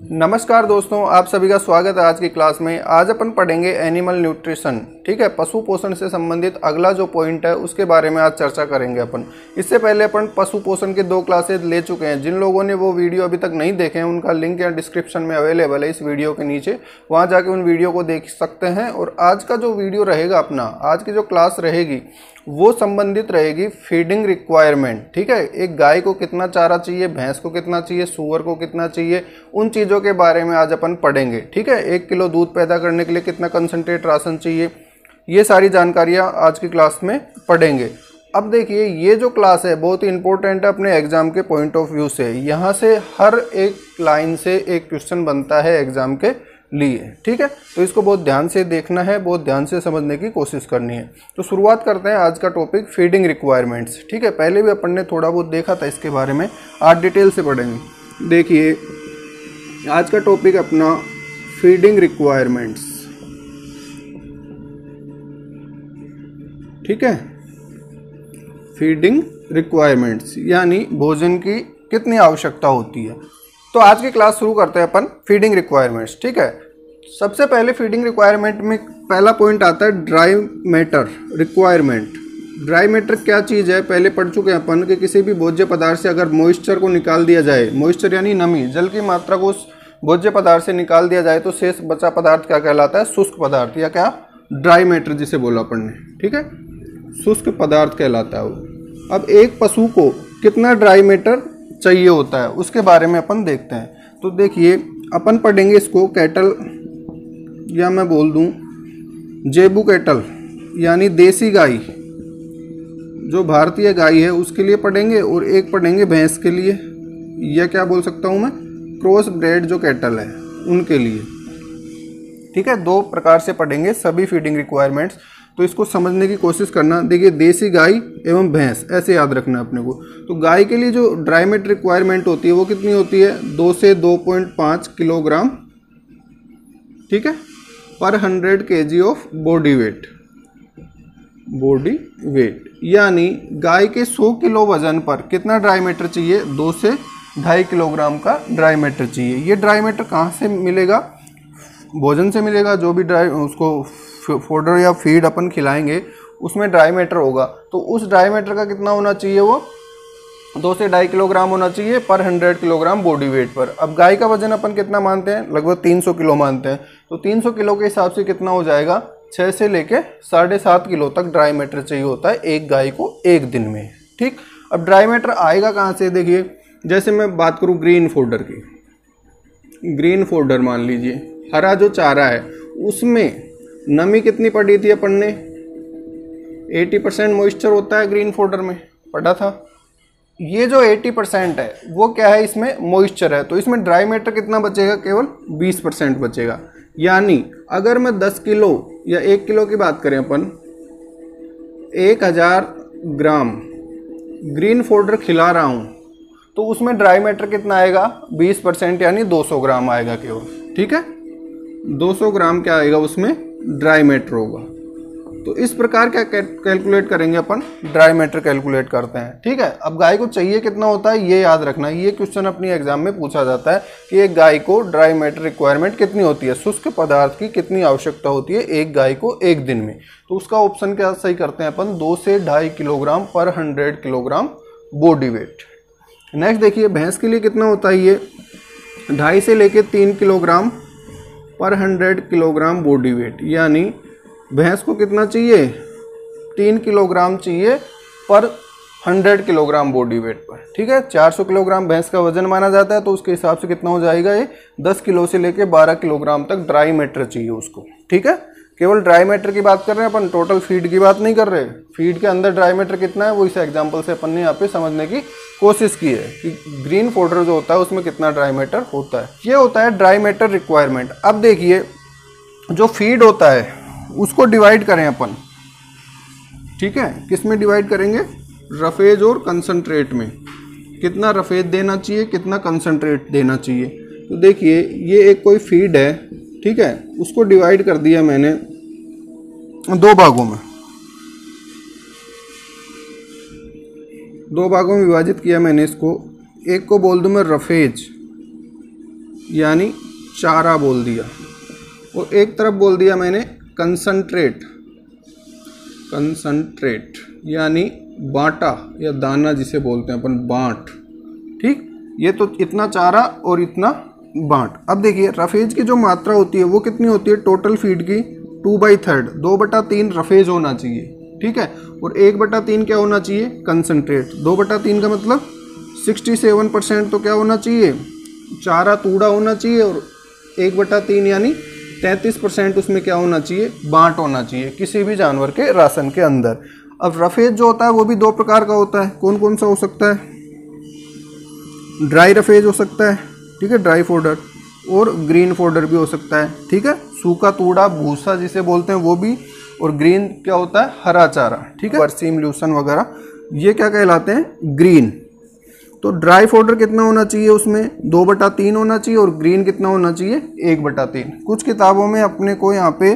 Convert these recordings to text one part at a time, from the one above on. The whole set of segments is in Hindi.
नमस्कार दोस्तों, आप सभी का स्वागत है आज की क्लास में। आज अपन पढ़ेंगे एनिमल न्यूट्रिशन। ठीक है, पशु पोषण से संबंधित अगला जो पॉइंट है उसके बारे में आज चर्चा करेंगे अपन। इससे पहले अपन पशु पोषण के 2 क्लासेज ले चुके हैं। जिन लोगों ने वो वीडियो अभी तक नहीं देखे हैं उनका लिंक या डिस्क्रिप्शन में अवेलेबल है इस वीडियो के नीचे, वहाँ जाके उन वीडियो को देख सकते हैं। और आज का जो वीडियो रहेगा अपना, आज की जो क्लास रहेगी वो संबंधित रहेगी फीडिंग रिक्वायरमेंट। ठीक है, एक गाय को कितना चारा चाहिए, भैंस को कितना चाहिए, सूअर को कितना चाहिए, उन चीज़ों के बारे में आज अपन पढ़ेंगे। ठीक है, 1 किलो दूध पैदा करने के लिए कितना कंसंट्रेट राशन चाहिए, ये सारी जानकारियाँ आज की क्लास में पढ़ेंगे। अब देखिए, ये जो क्लास है बहुत ही इंपॉर्टेंट है अपने एग्जाम के पॉइंट ऑफ व्यू से। यहाँ से हर एक लाइन से एक क्वेश्चन बनता है एग्जाम के लिए। ठीक है, तो इसको बहुत ध्यान से देखना है, बहुत ध्यान से समझने की कोशिश करनी है। तो शुरुआत करते हैं आज का टॉपिक फीडिंग रिक्वायरमेंट्स। ठीक है, पहले भी अपन ने थोड़ा बहुत देखा था इसके बारे में, आज डिटेल से पढ़ेंगे। देखिए, आज का टॉपिक अपना फीडिंग रिक्वायरमेंट्स। ठीक है, फीडिंग रिक्वायरमेंट्स यानी भोजन की कितनी आवश्यकता होती है। तो आज की क्लास शुरू करते हैं अपन फीडिंग रिक्वायरमेंट्स। ठीक है, सबसे पहले फीडिंग रिक्वायरमेंट में पहला पॉइंट आता है dry matter requirement. Dry matter क्या चीज़ है, पहले पढ़ चुके हैं अपन कि किसी भी भोज्य पदार्थ से अगर मॉइस्चर को निकाल दिया जाए, मॉइस्चर यानी नमी, जल की मात्रा को उस भोज्य पदार्थ से निकाल दिया जाए तो शेष बचा पदार्थ क्या कहलाता है, शुष्क पदार्थ, या क्या ड्राई मैटर जिसे बोला अपन ने। ठीक है, शुष्क पदार्थ कहलाता है वो। अब एक पशु को कितना ड्राई मैटर चाहिए होता है उसके बारे में अपन देखते हैं। तो देखिए, अपन पढ़ेंगे इसको कैटल, या मैं बोल दूं जेबू कैटल यानी देसी गाय, जो भारतीय गाय है उसके लिए पढ़ेंगे, और एक पढ़ेंगे भैंस के लिए, या क्या बोल सकता हूं मैं, क्रॉस ब्रेड जो कैटल है उनके लिए। ठीक है, 2 प्रकार से पढ़ेंगे सभी फीडिंग रिक्वायरमेंट्स, तो इसको समझने की कोशिश करना। देखिए, देसी गाय एवं भैंस ऐसे याद रखना है अपने को। तो गाय के लिए जो ड्राई मैटर रिक्वायरमेंट होती है वो कितनी होती है, 2 से 2.5 किलोग्राम। ठीक है, पर 100 kg ऑफ बॉडी वेट। यानी गाय के 100 किलो वजन पर कितना ड्राई मैटर चाहिए, 2 से 2.5 किलोग्राम का ड्राई मैटर चाहिए। ये ड्राई मैटर कहाँ से मिलेगा, भोजन से मिलेगा। जो भी ड्राई उसको फोडर या फीड अपन खिलाएंगे उसमें ड्राई मैटर होगा, तो उस ड्राई मैटर का कितना होना चाहिए, वो 2 से 2.5 किलोग्राम होना चाहिए पर 100 किलोग्राम बॉडी वेट पर। अब गाय का वजन अपन कितना मानते हैं, लगभग 300 किलो मानते हैं। तो 300 किलो के हिसाब से कितना हो जाएगा, 6 से लेके 7.5 किलो तक ड्राई मैटर चाहिए होता है एक गाय को एक दिन में। ठीक, अब ड्राई मैटर आएगा कहाँ से, देखिए जैसे मैं बात करूँ ग्रीन फोडर की, ग्रीन फोडर मान लीजिए, हरा जो चारा है उसमें नमी कितनी पड़ी थी अपन ने, 80% मॉइस्चर होता है ग्रीन फोडर में, पढ़ा था। ये जो 80% है वो क्या है, इसमें मॉइस्चर है, तो इसमें ड्राई मैटर कितना बचेगा, केवल 20% बचेगा। यानी अगर मैं 10 किलो या 1 किलो की बात करें अपन, 1000 ग्राम ग्रीन फोडर खिला रहा हूँ तो उसमें ड्राई मैटर कितना आएगा, 20% यानी 200 ग्राम आएगा केवल। ठीक है, 200 ग्राम क्या आएगा उसमें, ड्राई मैटर होगा। तो इस प्रकार क्या कैलकुलेट करेंगे अपन, ड्राई मैटर कैलकुलेट करते हैं। ठीक है, अब गाय को चाहिए कितना होता है ये याद रखना, ये क्वेश्चन अपनी एग्जाम में पूछा जाता है कि एक गाय को ड्राई मैटर रिक्वायरमेंट कितनी होती है, शुष्क पदार्थ की कितनी आवश्यकता होती है एक गाय को एक दिन में। तो उसका ऑप्शन क्या सही करते हैं अपन, 2 से 2.5 किलोग्राम पर 100 किलोग्राम बॉडी वेट। नेक्स्ट देखिए, भैंस के लिए कितना होता है, ये 2.5 से लेके 3 किलोग्राम पर 100 किलोग्राम बॉडी वेट। यानी भैंस को कितना चाहिए, 3 किलोग्राम चाहिए पर 100 किलोग्राम बॉडी वेट पर। ठीक है, 400 किलोग्राम भैंस का वजन माना जाता है, तो उसके हिसाब से कितना हो जाएगा, ये 10 किलो से लेके 12 किलोग्राम तक ड्राई मैटर चाहिए उसको। ठीक है, केवल ड्राई मैटर की बात कर रहे हैं अपन, टोटल फीड की बात नहीं कर रहे। फीड के अंदर ड्राई मैटर कितना है वो इस एग्जाम्पल से अपन ने यहाँ पे समझने की कोशिश की है कि ग्रीन फोडर जो होता है उसमें कितना ड्राई मैटर होता है। ये होता है ड्राई मैटर रिक्वायरमेंट। अब देखिए, जो फीड होता है उसको डिवाइड करें अपन। ठीक है, किस में डिवाइड करेंगे, रफेज और कंसंट्रेट में। कितना रफेज देना चाहिए, कितना कंसंट्रेट देना चाहिए। तो देखिए, ये एक कोई फीड है, ठीक है, उसको डिवाइड कर दिया मैंने 2 भागों में, 2 भागों में विभाजित किया मैंने इसको। एक को बोल दूं मैं रफेज, यानी चारा बोल दिया, और एक तरफ बोल दिया मैंने कंसंट्रेट, कंसंट्रेट यानी बाटा या दाना जिसे बोलते हैं अपन, बांट। ठीक, ये तो इतना चारा और इतना बांट। अब देखिए रफेज की जो मात्रा होती है वो कितनी होती है टोटल फीड की, 2/3, 2/3 रफेज होना चाहिए। ठीक है, और 1/3 क्या होना चाहिए, कंसंट्रेट। 2/3 का मतलब 67% तो क्या होना चाहिए, चारा तूड़ा होना चाहिए, और 1/3 यानी 33% उसमें क्या होना चाहिए, बांट होना चाहिए किसी भी जानवर के राशन के अंदर। अब रफेज जो होता है वो भी दो प्रकार का होता है। कौन कौन सा हो सकता है, ड्राई रफेज हो सकता है, ठीक है, ड्राई फोडर, और ग्रीन फोडर भी हो सकता है। ठीक है, सूखा तूड़ा भूसा जिसे बोलते हैं वो भी, और ग्रीन क्या होता है, हरा चारा। ठीक है, बरसीम, ल्यूसन वगैरह, ये क्या कहलाते हैं, ग्रीन। तो ड्राई फोडर कितना होना चाहिए उसमें, 2/3 होना चाहिए, और ग्रीन कितना होना चाहिए, 1/3। कुछ किताबों में अपने को यहाँ पे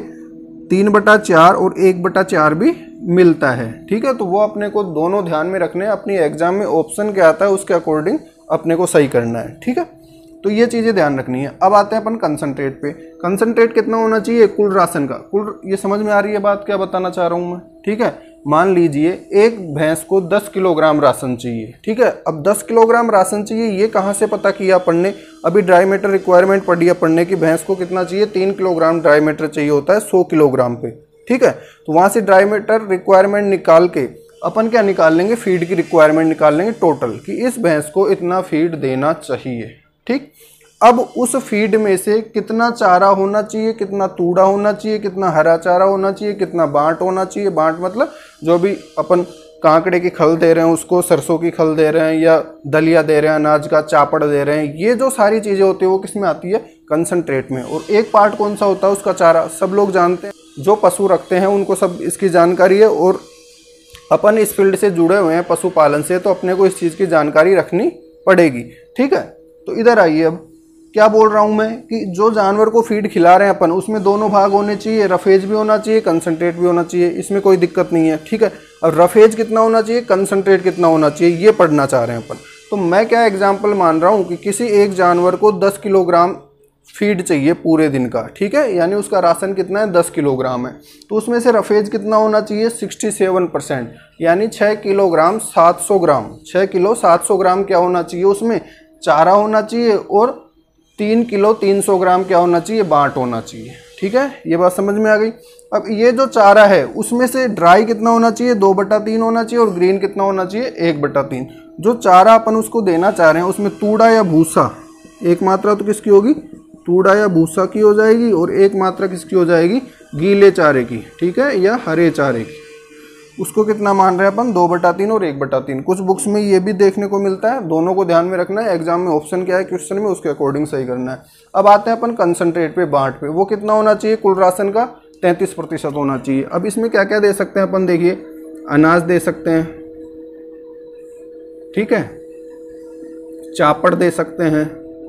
3/4 और 1/4 भी मिलता है। ठीक है, तो वो अपने को दोनों ध्यान में रखने हैं। अपनी एग्जाम में ऑप्शन क्या आता है उसके अकॉर्डिंग अपने को सही करना है। ठीक है, तो ये चीज़ें ध्यान रखनी है। अब आते हैं अपन कंसंट्रेट पे। कंसंट्रेट कितना होना चाहिए कुल राशन का, कुल, ये समझ में आ रही है बात क्या बताना चाह रहा हूँ मैं। ठीक है, मान लीजिए एक भैंस को 10 किलोग्राम राशन चाहिए। ठीक है, अब 10 किलोग्राम राशन चाहिए, ये कहाँ से पता किया अपन ने, अभी ड्राई मैटर रिक्वायरमेंट पढ़ी अपन ने कि भैंस को कितना चाहिए, 3 किलोग्राम ड्राई मैटर चाहिए होता है 100 किलोग्राम पे। ठीक है, तो वहाँ से ड्राई मैटर रिक्वायरमेंट निकाल के अपन क्या निकाल लेंगे, फीड की रिक्वायरमेंट निकाल लेंगे टोटल, कि इस भैंस को इतना फीड देना चाहिए। ठीक, अब उस फीड में से कितना चारा होना चाहिए, कितना तूड़ा होना चाहिए, कितना हरा चारा होना चाहिए, कितना बांट होना चाहिए। बांट मतलब जो भी अपन कांकड़े की खल दे रहे हैं उसको, सरसों की खल दे रहे हैं, या दलिया दे रहे हैं, अनाज का चापड़ दे रहे हैं, ये जो सारी चीज़ें होती है वो किस में आती है, कंसंट्रेट में। और एक पार्ट कौन सा होता है उसका, चारा। सब लोग जानते हैं, जो पशु रखते हैं उनको सब इसकी जानकारी है, और अपन इस फील्ड से जुड़े हुए हैं पशुपालन से, तो अपने को इस चीज़ की जानकारी रखनी पड़ेगी। ठीक है, तो इधर आइए, अब क्या बोल रहा हूं मैं कि जो जानवर को फीड खिला रहे हैं अपन, उसमें दोनों भाग होने चाहिए, रफेज भी होना चाहिए, कंसंट्रेट भी होना चाहिए, इसमें कोई दिक्कत नहीं है। ठीक है, अब रफेज कितना होना चाहिए, कंसंट्रेट कितना होना चाहिए, ये पढ़ना चाह रहे हैं अपन। तो मैं क्या एग्जाम्पल मान रहा हूं कि किसी एक जानवर को 10 किलोग्राम फीड चाहिए पूरे दिन का। ठीक है, यानी उसका राशन कितना है, 10 किलोग्राम है, तो उसमें से रफेज कितना होना चाहिए, 67%, यानी 6 किलोग्राम 700 ग्राम, 6 किलो 700 ग्राम क्या होना चाहिए, उसमें चारा होना चाहिए, और 3 किलो 300 ग्राम क्या होना चाहिए, बांट होना चाहिए। ठीक है, ये बात समझ में आ गई। अब ये जो चारा है उसमें से ड्राई कितना होना चाहिए, 2/3 होना चाहिए, और ग्रीन कितना होना चाहिए, 1/3। जो चारा अपन उसको देना चाह रहे हैं उसमें तूड़ा या भूसा, एक मात्रा तो किसकी होगी, तूड़ा या भूसा की हो जाएगी, और एक मात्रा किसकी हो जाएगी, गीले चारे की। ठीक है, या हरे चारे की। उसको कितना मान रहे हैं अपन, 2/3 और 1/3। कुछ बुक्स में ये भी देखने को मिलता है, दोनों को ध्यान में रखना है। एग्जाम में ऑप्शन क्या है क्वेश्चन में, उसके अकॉर्डिंग सही करना है। अब आते हैं अपन कंसंट्रेट पे, बांट पे। वो कितना होना चाहिए, कुल राशन का 33% होना चाहिए। अब इसमें क्या क्या दे सकते हैं अपन, देखिए अनाज दे सकते हैं, ठीक है, चापड़ दे सकते हैं,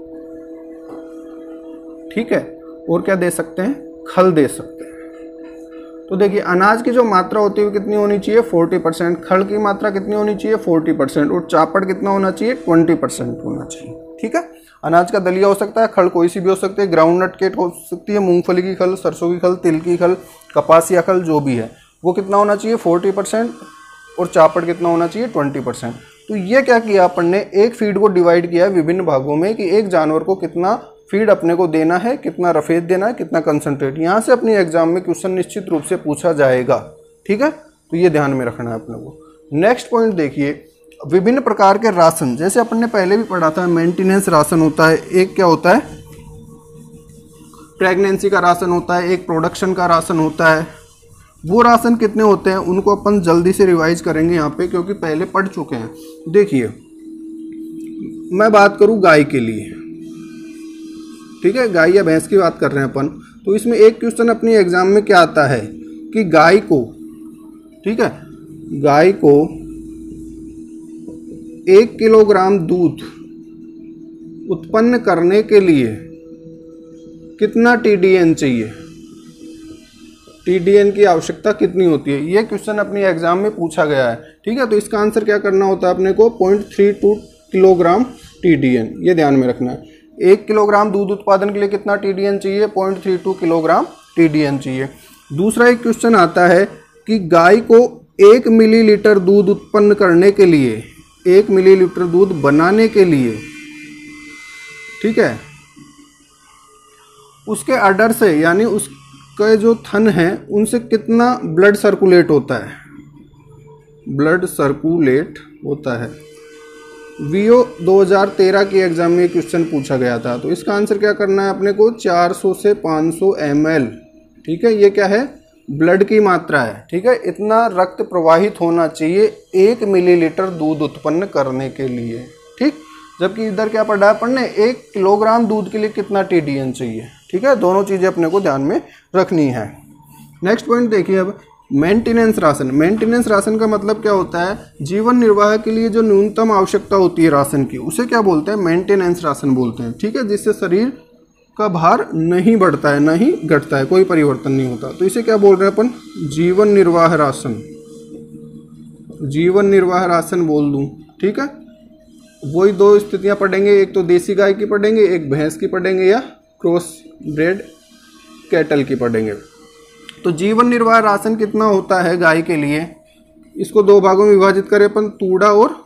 ठीक है, और क्या दे सकते हैं, खल दे सकते हैं। तो देखिए अनाज की जो मात्रा होती है वो कितनी होनी चाहिए, 40%, खल की मात्रा कितनी होनी चाहिए, 40%, और चापड़ कितना होना चाहिए, 20% होना चाहिए। ठीक है, अनाज का दलिया हो सकता है, खल कोई सी भी हो सकती है, ग्राउंडनट केक हो सकती है, मूंगफली की खल, सरसों की खल, तिल की खल, कपासिया खल, जो भी है वो कितना होना चाहिए, 40%, और चापड़ कितना होना चाहिए, 20%। तो ये क्या किया अपन ने, एक फीड को डिवाइड किया विभिन्न भागों में, कि एक जानवर को कितना फीड अपने को देना है, कितना रफेज देना है, कितना कंसंट्रेट। यहाँ से अपनी एग्जाम में क्वेश्चन निश्चित रूप से पूछा जाएगा। ठीक है, तो ये ध्यान में रखना है अपने को। नेक्स्ट पॉइंट देखिए, विभिन्न प्रकार के राशन, जैसे अपन ने पहले भी पढ़ा था, मेंटेनेंस राशन होता है, एक क्या होता है, प्रेगनेंसी का राशन होता है, एक प्रोडक्शन का राशन होता है। वो राशन कितने होते हैं उनको अपन जल्दी से रिवाइज करेंगे यहाँ पे, क्योंकि पहले पढ़ चुके हैं। देखिए मैं बात करूँ गाय के लिए, ठीक है, गाय या भैंस की बात कर रहे हैं अपन, तो इसमें एक क्वेश्चन अपनी एग्जाम में क्या आता है कि गाय को, ठीक है, गाय को 1 किलोग्राम दूध उत्पन्न करने के लिए कितना TDN चाहिए, TDN की आवश्यकता कितनी होती है, ये क्वेश्चन अपनी एग्जाम में पूछा गया है। ठीक है, तो इसका आंसर क्या करना होता है अपने को, 0.32 किलोग्राम TDN, ये ध्यान में रखना है। 1 किलोग्राम दूध उत्पादन के लिए कितना TDN चाहिए? 0.32 किलोग्राम TDN चाहिए। दूसरा एक क्वेश्चन आता है कि गाय को 1 मिलीलीटर दूध उत्पन्न करने के लिए, 1 मिलीलीटर दूध बनाने के लिए, ठीक है, उसके अडर से यानी उसके जो थन है उनसे कितना ब्लड सर्कुलेट होता है? ब्लड सर्कुलेट होता है। वीओ 2013 के एग्जाम में क्वेश्चन पूछा गया था, तो इसका आंसर क्या करना है अपने को? 400 से 500 ml, ठीक है। ये क्या है? ब्लड की मात्रा है, ठीक है। इतना रक्त प्रवाहित होना चाहिए 1 मिलीलीटर दूध उत्पन्न करने के लिए, ठीक। जबकि इधर क्या पढ़ा है अपन ने? 1 किलोग्राम दूध के लिए कितना TDN चाहिए, ठीक है। दोनों चीज़ें अपने को ध्यान में रखनी है। नेक्स्ट पॉइंट देखिए अब, मेंटेनेंस राशन। मेंटेनेंस राशन का मतलब क्या होता है? जीवन निर्वाह के लिए जो न्यूनतम आवश्यकता होती है राशन की, उसे क्या बोलते हैं? मेंटेनेंस राशन बोलते हैं, ठीक है। जिससे शरीर का भार नहीं बढ़ता है, ना ही घटता है, कोई परिवर्तन नहीं होता, तो इसे क्या बोल रहे हैं अपन? जीवन निर्वाह राशन। जीवन निर्वाह राशन बोल दूं, ठीक है। वही दो स्थितियां पढ़ेंगे, एक तो देसी गाय की पढ़ेंगे, एक भैंस की पढ़ेंगे, या क्रॉस ब्रेड कैटल की पढ़ेंगे। तो जीवन निर्वाह राशन कितना होता है गाय के लिए? इसको दो भागों में विभाजित करें अपन, तूड़ा और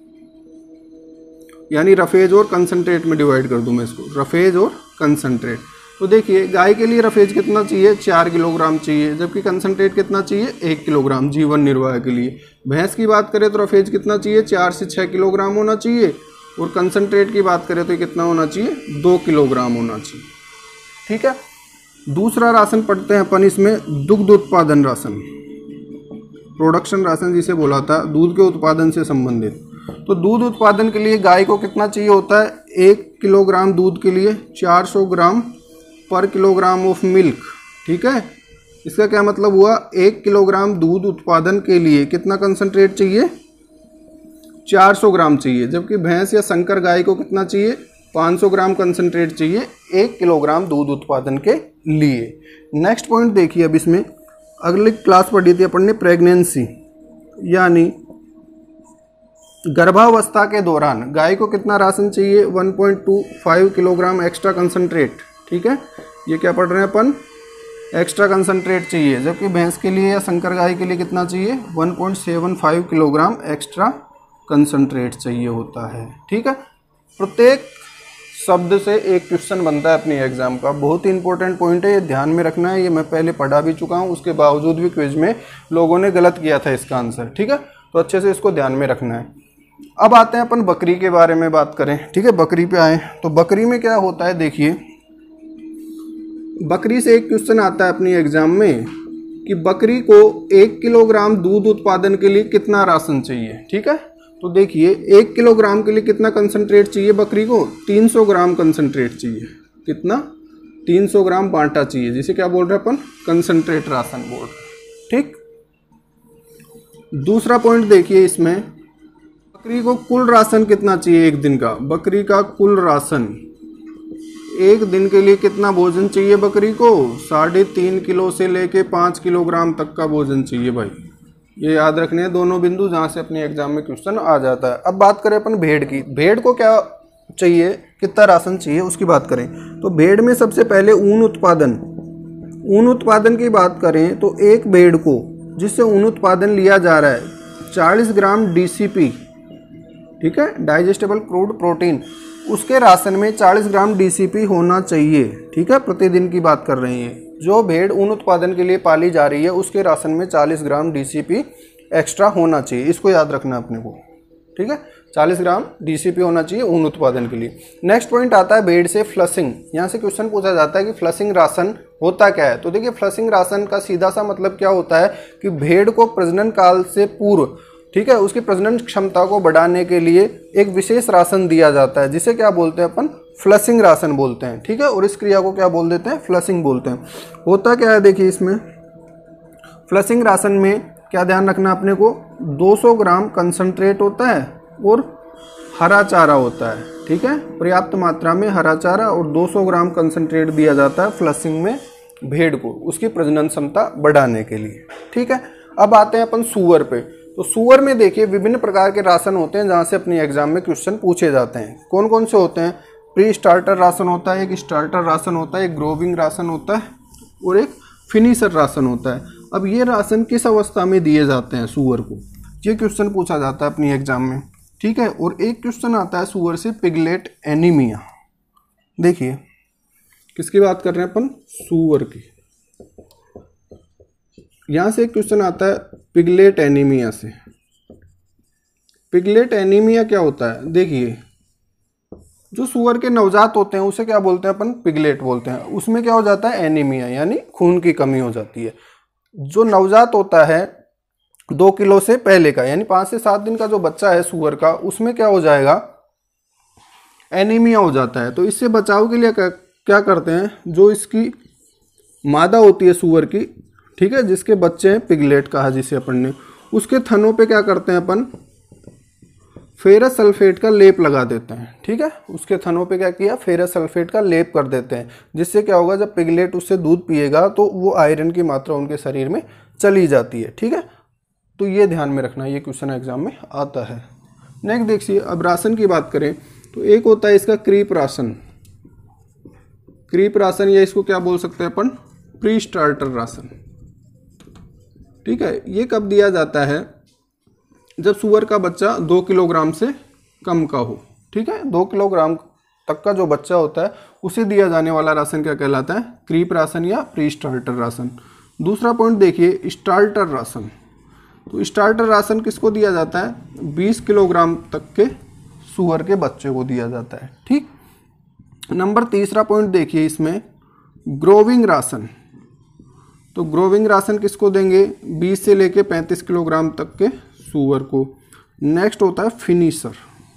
यानी रफेज और कंसंट्रेट में डिवाइड कर दूं मैं इसको, रफेज और कंसंट्रेट। तो देखिए गाय के लिए रफेज कितना चाहिए? 4 किलोग्राम चाहिए, जबकि कंसंट्रेट कितना चाहिए? 1 किलोग्राम जीवन निर्वाह के लिए। भैंस की बात करें तो रफेज कितना चाहिए? 4 से 6 किलोग्राम होना चाहिए, और कंसंट्रेट की बात करें तो कितना होना चाहिए? 2 किलोग्राम होना चाहिए, ठीक है। दूसरा राशन पढ़ते हैं अपन इसमें, दुग्ध उत्पादन राशन, प्रोडक्शन राशन जिसे बोला था, दूध के उत्पादन से संबंधित। तो दूध उत्पादन के लिए गाय को कितना चाहिए होता है? 1 किलोग्राम दूध के लिए 400 ग्राम पर किलोग्राम ऑफ मिल्क, ठीक है। इसका क्या मतलब हुआ? 1 किलोग्राम दूध उत्पादन के लिए कितना कंसंट्रेट चाहिए? 400 ग्राम चाहिए। जबकि भैंस या संकर गाय को कितना चाहिए? 500 ग्राम कंसंट्रेट चाहिए 1 किलोग्राम दूध उत्पादन के लिए। नेक्स्ट पॉइंट देखिए, अब इसमें अगली क्लास पढ़ी थी अपन ने प्रेगनेंसी, यानी गर्भावस्था के दौरान गाय को कितना राशन चाहिए? 1.25 किलोग्राम एक्स्ट्रा कंसंट्रेट, ठीक है। ये क्या पढ़ रहे हैं अपन? एक्स्ट्रा कंसंट्रेट चाहिए। जबकि भैंस के लिए या संकर गाय के लिए कितना चाहिए? 1.75 किलोग्राम एक्स्ट्रा कंसंट्रेट चाहिए होता है, ठीक है। प्रत्येक शब्द से एक क्वेश्चन बनता है अपनी एग्जाम का, बहुत ही इंपॉर्टेंट पॉइंट है, ये ध्यान में रखना है। ये मैं पहले पढ़ा भी चुका हूँ, उसके बावजूद भी क्विज में लोगों ने गलत किया था इसका आंसर, ठीक है। तो अच्छे से इसको ध्यान में रखना है। अब आते हैं अपन बकरी के बारे में बात करें, ठीक है। बकरी पे आए तो बकरी में क्या होता है? देखिए बकरी से एक क्वेश्चन आता है अपनी एग्जाम में कि बकरी को 1 किलोग्राम दूध उत्पादन के लिए कितना राशन चाहिए, ठीक है। तो देखिए 1 किलोग्राम के लिए कितना कंसंट्रेट चाहिए बकरी को? 300 ग्राम कंसंट्रेट चाहिए। कितना? 300 ग्राम बांटा चाहिए, जिसे क्या बोल रहे हैं अपन? कंसंट्रेट राशन बोल रहे हैं, ठीक। दूसरा पॉइंट देखिए, इसमें बकरी को कुल राशन कितना चाहिए एक दिन का? बकरी का कुल राशन एक दिन के लिए कितना भोजन चाहिए बकरी को? 3.5 किलो से लेके 5 किलोग्राम तक का भोजन चाहिए भाई। ये याद रखने हैं दोनों बिंदु, जहाँ से अपने एग्जाम में क्वेश्चन आ जाता है। अब बात करें अपन भेड़ की। भेड़ को क्या चाहिए, कितना राशन चाहिए उसकी बात करें तो भेड़ में सबसे पहले ऊन उत्पादन की बात करें तो एक भेड़ को जिससे ऊन उत्पादन लिया जा रहा है 40 ग्राम DCP, ठीक है, डाइजेस्टेबल क्रूड प्रोटीन, उसके राशन में 40 ग्राम DCP होना चाहिए, ठीक है। प्रतिदिन की बात कर रहे हैं, जो भेड़ ऊन उत्पादन के लिए पाली जा रही है उसके राशन में 40 ग्राम DCP एक्स्ट्रा होना चाहिए, इसको याद रखना अपने को, ठीक है। 40 ग्राम DCP होना चाहिए ऊन उत्पादन के लिए। नेक्स्ट पॉइंट आता है भेड़ से फ्लशिंग। यहाँ से क्वेश्चन पूछा जाता है कि फ्लशिंग राशन होता क्या है? तो देखिए फ्लशिंग राशन का सीधा सा मतलब क्या होता है कि भेड़ को प्रजनन काल से पूर्व, ठीक है, उसकी प्रजनन क्षमता को बढ़ाने के लिए एक विशेष राशन दिया जाता है, जिसे क्या बोलते हैं अपन? फ्लशिंग राशन बोलते हैं, ठीक है। और इस क्रिया को क्या बोल देते हैं? फ्लशिंग बोलते हैं। होता क्या है देखिए, इसमें फ्लशिंग राशन में क्या ध्यान रखना अपने को? 200 ग्राम कंसंट्रेट होता है और हरा चारा होता है, ठीक है। पर्याप्त मात्रा में हरा चारा और 200 ग्राम कंसंट्रेट दिया जाता है फ्लशिंग में भेड़ को, उसकी प्रजनन क्षमता बढ़ाने के लिए, ठीक है। अब आते हैं अपन सूअर पे। तो सूअर में देखिए विभिन्न प्रकार के राशन होते हैं जहाँ से अपनी एग्जाम में क्वेश्चन पूछे जाते हैं। कौन कौन से होते हैं? प्री स्टार्टर राशन होता है, एक स्टार्टर राशन होता है, एक ग्रोविंग राशन होता है और एक फिनिशर राशन होता है। अब ये राशन किस अवस्था में दिए जाते हैं सुअर को, ये क्वेश्चन पूछा जाता है अपनी एग्जाम में, ठीक है। और एक क्वेश्चन आता है सुअर से पिगलेट एनीमिया। देखिए किसकी बात कर रहे हैं अपन, सुअर की। यहां से एक क्वेश्चन आता है पिगलेट एनीमिया से। पिगलेट एनीमिया क्या होता है, देखिए जो सुअर के नवजात होते हैं उसे क्या बोलते हैं अपन, पिगलेट बोलते हैं। उसमें क्या हो जाता है, एनीमिया यानी खून की कमी हो जाती है। जो नवजात होता है 2 किलो से पहले का, यानी 5 से 7 दिन का जो बच्चा है सुअर का, उसमें क्या हो जाएगा, एनीमिया हो जाता है। तो इससे बचाव के लिए क्या करते हैं, जो इसकी मादा होती है सुअर की, ठीक है, जिसके बच्चे हैं, पिगलेट कहा जिसे अपन ने, उसके थनों पे क्या करते हैं अपन, फेरस सल्फेट का लेप लगा देते हैं, ठीक है। उसके थनों पे क्या किया, फेरस सल्फेट का लेप कर देते हैं, जिससे क्या होगा, जब पिगलेट उससे दूध पिएगा तो वो आयरन की मात्रा उनके शरीर में चली जाती है, ठीक है। तो ये ध्यान में रखना, ये क्वेश्चन एग्जाम में आता है। नेक्स्ट देखिए, अब राशन की बात करें तो एक होता है इसका क्रीप राशन। क्रीप राशन या इसको क्या बोल सकते हैं अपन, प्री स्टार्टर राशन, ठीक है। ये कब दिया जाता है, जब सुअर का बच्चा 2 किलोग्राम से कम का हो, ठीक है। 2 किलोग्राम तक का जो बच्चा होता है उसे दिया जाने वाला राशन क्या कहलाता है, क्रीप राशन या प्री स्टार्टर राशन। दूसरा पॉइंट देखिए, स्टार्टर राशन। तो स्टार्टर राशन किसको दिया जाता है, 20 किलोग्राम तक के सुअर के बच्चे को दिया जाता है, ठीक। नंबर तीसरा पॉइंट देखिए इसमें, ग्रोविंग राशन। तो ग्रोविंग राशन किसको देंगे, 20 से लेके 35 किलोग्राम तक के सुअर को। नेक्स्ट होता है फिनिशर।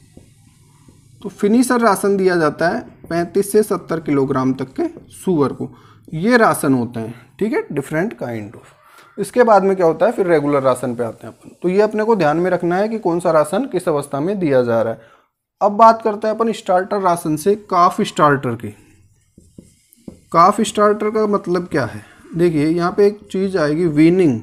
तो फिनिशर राशन दिया जाता है 35 से 70 किलोग्राम तक के सुअर को। ये राशन होते हैं, ठीक है, डिफरेंट काइंड ऑफ। इसके बाद में क्या होता है, फिर रेगुलर राशन पे आते हैं अपन। तो ये अपने को ध्यान में रखना है कि कौन सा राशन किस अवस्था में दिया जा रहा है। अब बात करते हैं अपन स्टार्टर राशन से काफ स्टार्टर की। काफ स्टार्टर का मतलब क्या है, देखिए यहाँ पे एक चीज आएगी, वीनिंग।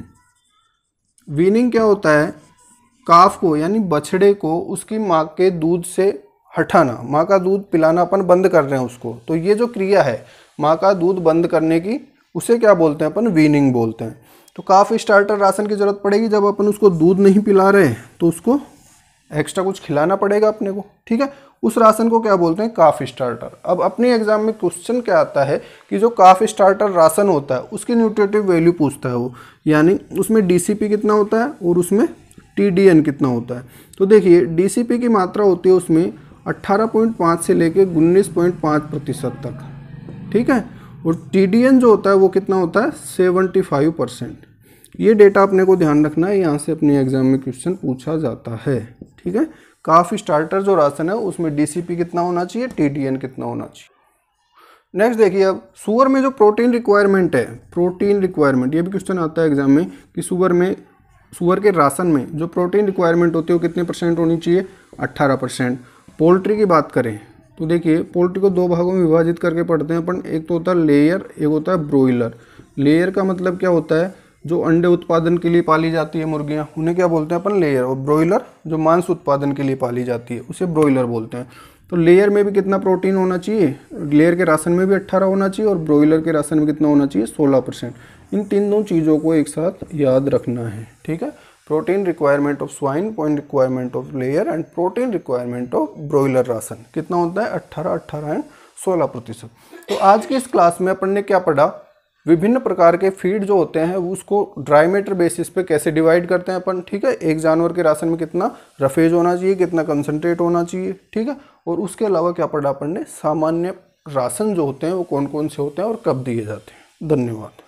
वीनिंग क्या होता है, काफ को यानी बछड़े को उसकी माँ के दूध से हटाना, माँ का दूध पिलाना अपन बंद कर रहे हैं उसको। तो ये जो क्रिया है माँ का दूध बंद करने की, उसे क्या बोलते हैं अपन, वीनिंग बोलते हैं। तो काफ स्टार्टर राशन की जरूरत पड़ेगी जब अपन उसको दूध नहीं पिला रहे, तो उसको एक्स्ट्रा कुछ खिलाना पड़ेगा अपने को, ठीक है। उस राशन को क्या बोलते हैं, काफ स्टार्टर। अब अपने एग्जाम में क्वेश्चन क्या आता है कि जो काफ स्टार्टर राशन होता है उसकी न्यूट्रिटिव वैल्यू पूछता है वो, यानी उसमें डीसीपी कितना होता है और उसमें टीडीएन कितना होता है। तो देखिए डीसीपी की मात्रा होती है उसमें 18.5 से लेके 19.5% तक, ठीक है। और टीडीएन जो होता है वो कितना होता है, 75%। ये डेटा अपने को ध्यान रखना है, यहाँ से अपने एग्जाम में क्वेश्चन पूछा जाता है, ठीक है। काफ स्टार्टर जो राशन है उसमें डीसीपी कितना होना चाहिए, टीडीएन कितना होना चाहिए। नेक्स्ट देखिए, अब सुअर में जो प्रोटीन रिक्वायरमेंट है, प्रोटीन रिक्वायरमेंट, ये भी क्वेश्चन आता है एग्जाम में कि सुअर के राशन में जो प्रोटीन रिक्वायरमेंट होती है वो कितने % होनी चाहिए, 18%। पोल्ट्री की बात करें तो देखिए पोल्ट्री को 2 भागों में विभाजित करके पढ़ते हैं अपन, एक तो होता है लेयर, एक होता है ब्रोइलर। लेयर का मतलब क्या होता है, जो अंडे उत्पादन के लिए पाली जाती है मुर्गियां, उन्हें क्या बोलते हैं अपन, लेयर। और ब्रोइलर जो मांस उत्पादन के लिए पाली जाती है उसे ब्रोइलर बोलते हैं। तो लेयर में भी कितना प्रोटीन होना चाहिए, लेयर के राशन में भी 18 होना चाहिए और ब्रोइलर के राशन में कितना होना चाहिए, 16%। इन तीनों चीज़ों को एक साथ याद रखना है, ठीक है। Protein requirement of swine, point requirement of layer and protein requirement of broiler ration कितना होता है, 18 एंड 16%। तो आज की इस क्लास में अपन ने क्या पढ़ा, विभिन्न प्रकार के फीड जो होते हैं उसको ड्राईमेटर बेसिस पे कैसे डिवाइड करते हैं अपन, ठीक है। एक जानवर के राशन में कितना रफेज होना चाहिए, कितना कंसंट्रेट होना चाहिए, ठीक है। और उसके अलावा क्या पढ़ा अपन ने, सामान्य राशन जो होते हैं वो कौन कौन से होते हैं और कब दिए जाते हैं। धन्यवाद।